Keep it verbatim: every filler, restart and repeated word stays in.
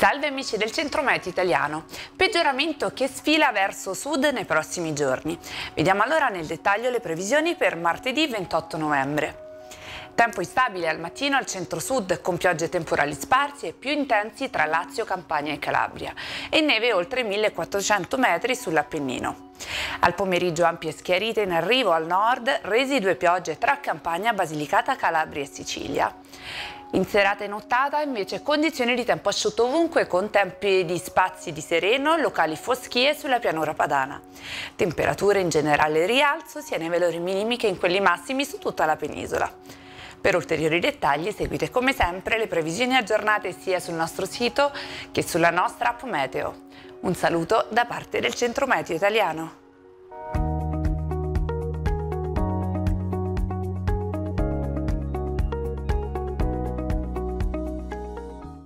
Salve amici del Centro Meteo Italiano. Peggioramento che sfila verso sud nei prossimi giorni. Vediamo allora nel dettaglio le previsioni per martedì ventotto novembre. Tempo instabile al mattino al centro-sud con piogge temporali sparsi e più intensi tra Lazio, Campania e Calabria e neve oltre millequattrocento metri sull'Appennino. Al pomeriggio ampie schiarite in arrivo al nord, residue piogge tra Campania, Basilicata, Calabria e Sicilia. In serata e nottata invece condizioni di tempo asciutto ovunque con tempi di spazi di sereno, locali foschie sulla pianura padana. Temperature in generale in rialzo sia nei valori minimi che in quelli massimi su tutta la penisola. Per ulteriori dettagli seguite come sempre le previsioni aggiornate sia sul nostro sito che sulla nostra app Meteo. Un saluto da parte del Centro Meteo Italiano.